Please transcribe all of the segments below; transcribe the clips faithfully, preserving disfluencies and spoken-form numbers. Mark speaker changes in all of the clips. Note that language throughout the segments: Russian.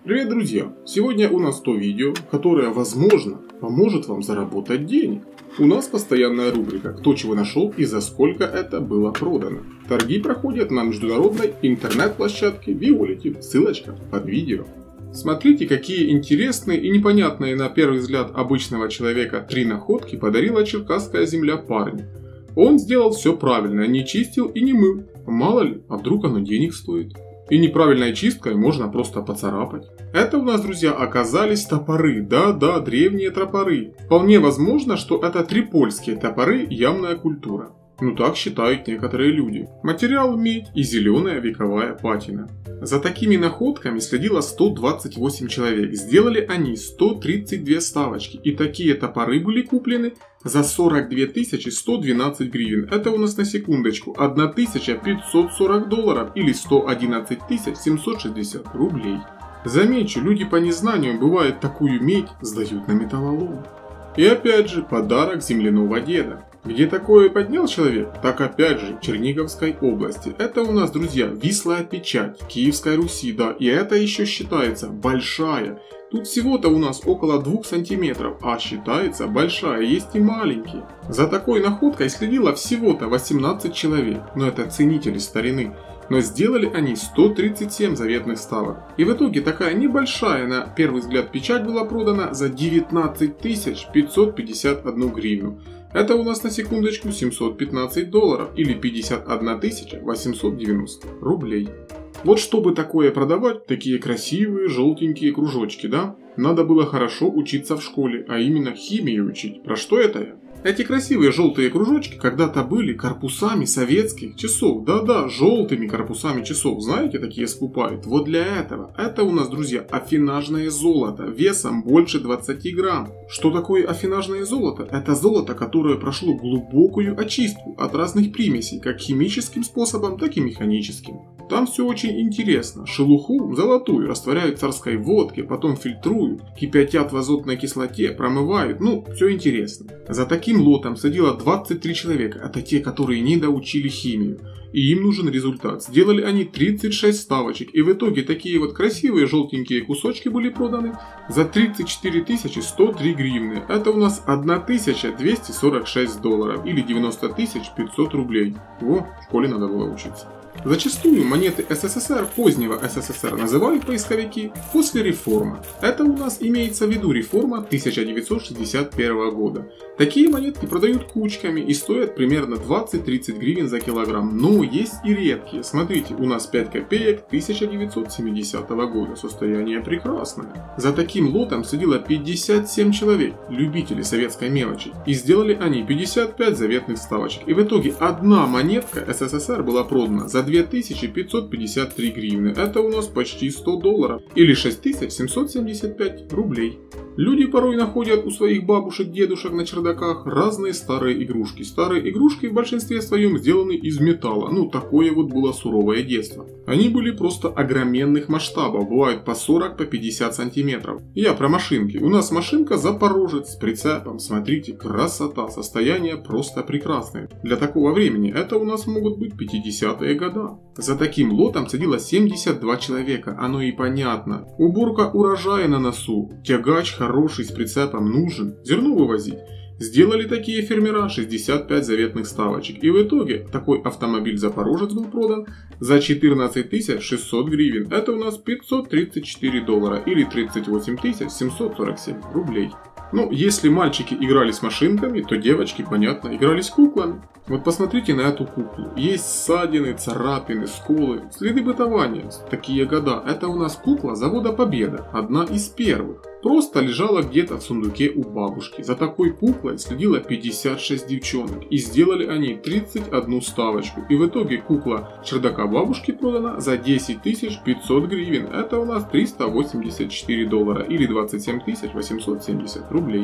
Speaker 1: Привет, друзья! Сегодня у нас то видео, которое, возможно, поможет вам заработать денег. У нас постоянная рубрика «Кто чего нашел и за сколько это было продано». Торги проходят на международной интернет-площадке Виолити, ссылочка под видео. Смотрите, какие интересные и непонятные на первый взгляд обычного человека три находки подарила черкасская земля парню. Он сделал все правильно, не чистил и не мыл. Мало ли, а вдруг оно денег стоит. И неправильной чисткой можно просто поцарапать. Это у нас, друзья, оказались топоры. Да-да, древние топоры. Вполне возможно, что это трипольские топоры, явная культура. Ну так считают некоторые люди. Материал медь и зеленая вековая патина. За такими находками следило сто двадцать восемь человек. Сделали они сто тридцать две ставочки. И такие топоры были куплены за сорок две тысячи сто двенадцать гривен. Это у нас на секундочку тысяча пятьсот сорок долларов или сто одиннадцать тысяч семьсот шестьдесят рублей. Замечу, люди по незнанию бывает такую медь сдают на металлолом. И опять же подарок земляного деда. Где такое поднял человек? Так опять же в Черниговской области. Это у нас, друзья, вислая печать Киевской Руси, да, и это еще считается большая. Тут всего-то у нас около двух сантиметров, а считается большая, есть и маленькие. За такой находкой следило всего-то восемнадцать человек, но это ценители старины. Но сделали они сто тридцать семь заветных ставок. И в итоге такая небольшая на первый взгляд печать была продана за девятнадцать тысяч пятьсот пятьдесят одну гривну. Это у нас на секундочку семьсот пятнадцать долларов или пятьдесят одна тысяча восемьсот девяносто рублей. Вот чтобы такое продавать, такие красивые желтенькие кружочки, да? Надо было хорошо учиться в школе, а именно химию учить. Про что это я? Эти красивые желтые кружочки когда-то были корпусами советских часов. Да-да, желтыми корпусами часов. Знаете, такие скупают. Вот для этого. Это у нас, друзья, афинажное золото. Весом больше двадцати грамм. Что такое афинажное золото? Это золото, которое прошло глубокую очистку от разных примесей. Как химическим способом, так и механическим. Там все очень интересно. Шелуху золотую растворяют в царской водке, потом фильтруют, кипятят в азотной кислоте, промывают. Ну, все интересно. За таким лотом садило двадцать три человека. Это те, которые не доучили химию. И им нужен результат. Сделали они тридцать шесть ставочек. И в итоге такие вот красивые желтенькие кусочки были проданы за тридцать четыре тысячи сто три гривны. Это у нас тысяча двести сорок шесть долларов или девяносто тысяч пятьсот рублей. Во, в школе надо было учиться. Зачастую монеты СССР, позднего СССР, называют поисковики после реформы. Это у нас имеется в виду реформа тысяча девятьсот шестьдесят первого года. Такие монетки продают кучками и стоят примерно двадцать-тридцать гривен за килограмм. Но есть и редкие. Смотрите, у нас пять копеек тысяча девятьсот семидесятого года. Состояние прекрасное. За таким лотом сидело пятьдесят семь человек, любители советской мелочи. И сделали они пятьдесят пять заветных ставочек. И в итоге одна монетка СССР была продана за две тысячи пятьсот пятьдесят три гривны. Это у нас почти сто долларов или шесть тысяч семьсот семьдесят пять рублей. Люди порой находят у своих бабушек, дедушек на чердаках разные старые игрушки. Старые игрушки в большинстве своем сделаны из металла. Ну, такое вот было суровое детство. Они были просто огроменных масштабов, бывают по сорок, по пятьдесят сантиметров. Я про машинки. У нас машинка Запорожец с прицепом. Смотрите, красота, состояние просто прекрасное. Для такого времени это у нас могут быть пятидесятые годы. За таким лотом садило семьдесят два человека, оно и понятно. Уборка урожая на носу, тягач хороший с прицепом нужен, зерно вывозить. Сделали такие фермера шестьдесят пять заветных ставочек. И в итоге такой автомобиль Запорожец был продан за четырнадцать тысяч шестьсот гривен. Это у нас пятьсот тридцать четыре доллара или тридцать восемь тысяч семьсот сорок семь рублей. Ну, если мальчики играли с машинками, то девочки, понятно, играли с куклами. Вот посмотрите на эту куклу. Есть ссадины, царапины, сколы, следы бытования. Такие года. Это у нас кукла завода Победа. Одна из первых. Просто лежала где-то в сундуке у бабушки. За такой куклой следило пятьдесят шесть девчонок. И сделали они тридцать одну ставочку. И в итоге кукла чердака бабушки продана за десять тысяч пятьсот гривен. Это у нас триста восемьдесят четыре доллара или двадцать семь тысяч восемьсот семьдесят рублей.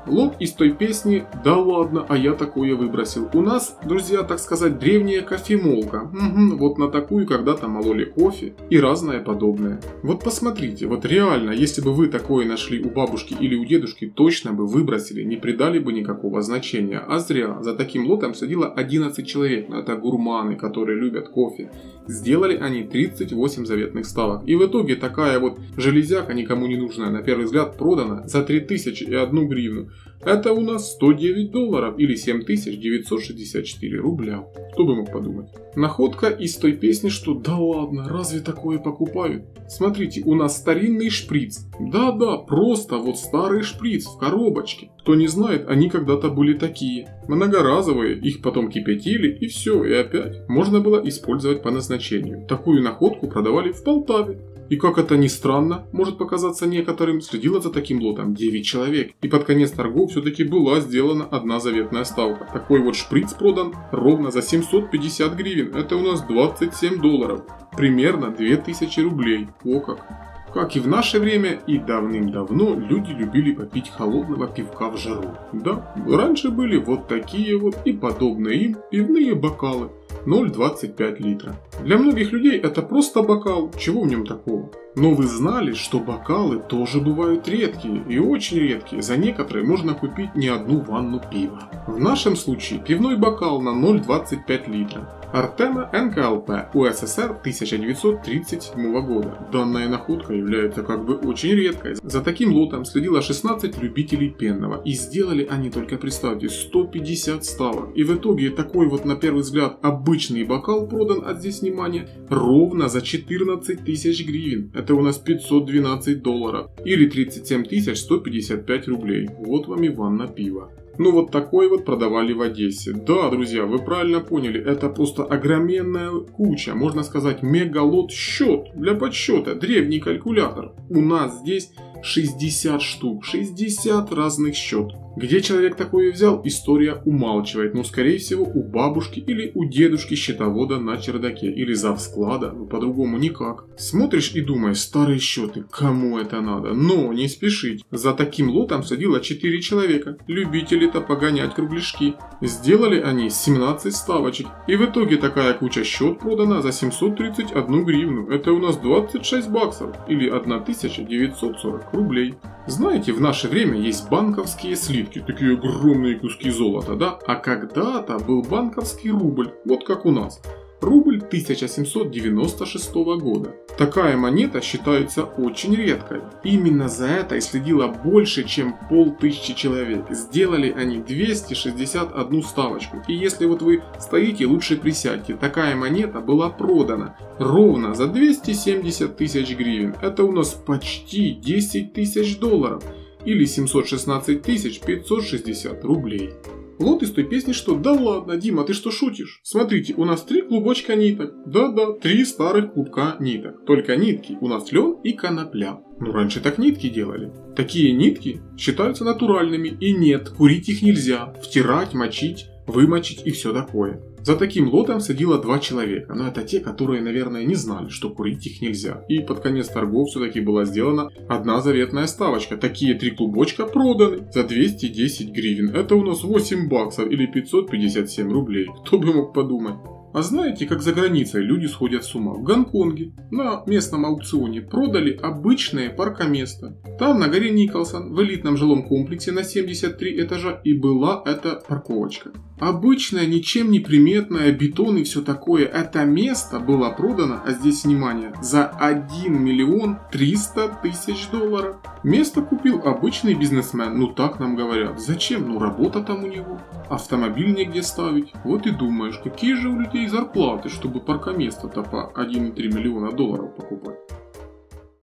Speaker 1: Лот из той песни «Да ладно, а я такое выбросил». У нас, друзья, так сказать, древняя кофемолка. Угу, вот на такую когда-то мололи кофе и разное подобное. Вот посмотрите, вот реально, если бы вы такое нашли у бабушки или у дедушки, точно бы выбросили, не придали бы никакого значения. А зря. За таким лотом сидело одиннадцать человек. Это гурманы, которые любят кофе. Сделали они тридцать восемь заветных ставок. И в итоге такая вот железяка, никому не нужная, на первый взгляд, продана за три тысячи и одну гривну. Это у нас сто девять долларов или семь тысяч девятьсот шестьдесят четыре рубля. Кто бы мог подумать. Находка из той песни, что да ладно, разве такое покупают? Смотрите, у нас старинный шприц. Да-да, просто вот старый шприц в коробочке. Кто не знает, они когда-то были такие. Многоразовые, их потом кипятили и все, и опять. Можно было использовать по назначению. Такую находку продавали в Полтаве. И как это ни странно, может показаться некоторым, следило за таким лотом девять человек. И под конец торгов все-таки была сделана одна заветная ставка. Такой вот шприц продан ровно за семьсот пятьдесят гривен. Это у нас двадцать семь долларов. Примерно две тысячи рублей. О как! Как и в наше время, и давным-давно люди любили попить холодного пивка в жару. Да, раньше были вот такие вот и подобные им пивные бокалы. ноль целых двадцать пять литра. Для многих людей это просто бокал, чего в нем такого? Но вы знали, что бокалы тоже бывают редкие и очень редкие. За некоторые можно купить не одну ванну пива. В нашем случае пивной бокал на ноль целых двадцать пять литра. Артема эн ка эл пэ, у эс эс эр тысяча девятьсот тридцать седьмого года. Данная находка является как бы очень редкой. За таким лотом следило шестнадцать любителей пенного. И сделали они, только представьте, сто пятьдесят ставок. И в итоге такой вот на первый взгляд обычный бокал продан, а здесь внимание, ровно за четырнадцать тысяч гривен. Это у нас пятьсот двенадцать долларов. Или тридцать семь тысяч сто пятьдесят пять рублей. Вот вам и ванна пива. Ну вот такой вот продавали в Одессе. Да, друзья, вы правильно поняли, это просто огроменная куча, можно сказать, мегалот счет для подсчета, древний калькулятор. У нас здесь шестьдесят штук, шестьдесят разных счет. Где человек такое взял, история умалчивает, но скорее всего у бабушки или у дедушки счетовода на чердаке, или завсклада, ну по-другому никак. Смотришь и думаешь, старые счеты, кому это надо? Но не спешить, за таким лотом садило четыре человека, любители-то погонять кругляшки. Сделали они семнадцать ставочек, и в итоге такая куча счет продана за семьсот тридцать одну гривну. Это у нас двадцать шесть баксов, или тысяча девятьсот сорок рублей. Знаете, в наше время есть банковские слитки, такие огромные куски золота, да? А когда-то был банковский рубль, вот как у нас. Рубль тысяча семьсот девяносто шестого года. Такая монета считается очень редкой. Именно за это и следило больше, чем полтысячи человек. Сделали они двести шестьдесят одну ставочку. И если вот вы стоите, лучше присядьте. Такая монета была продана ровно за двести семьдесят тысяч гривен. Это у нас почти десять тысяч долларов. Или семьсот шестнадцать тысяч пятьсот шестьдесят рублей. Лот из той песни, что да ладно, Дима, ты что шутишь? Смотрите, у нас три клубочка ниток. Да-да, три старых клубка ниток. Только нитки у нас лен и конопля. Ну раньше так нитки делали. Такие нитки считаются натуральными. И нет, курить их нельзя. Втирать, мочить, вымочить и все такое. За таким лотом садило два человека, но это те, которые, наверное, не знали, что курить их нельзя. И под конец торгов все-таки была сделана одна заветная ставочка. Такие три клубочка проданы за двести десять гривен. Это у нас восемь баксов или пятьсот пятьдесят семь рублей. Кто бы мог подумать. А знаете, как за границей люди сходят с ума? В Гонконге на местном аукционе продали обычное паркоместо. Там на горе Николсон в элитном жилом комплексе на семьдесят три этажа и была эта парковочка. Обычная, ничем не приметная, бетон и все такое. Это место было продано, а здесь внимание, за один миллион триста тысяч долларов. Место купил обычный бизнесмен, ну так нам говорят. Зачем? Ну работа там у него. Автомобиль негде ставить. Вот и думаешь, какие же у людей зарплаты, чтобы паркоместо-то по один и три миллиона долларов покупать.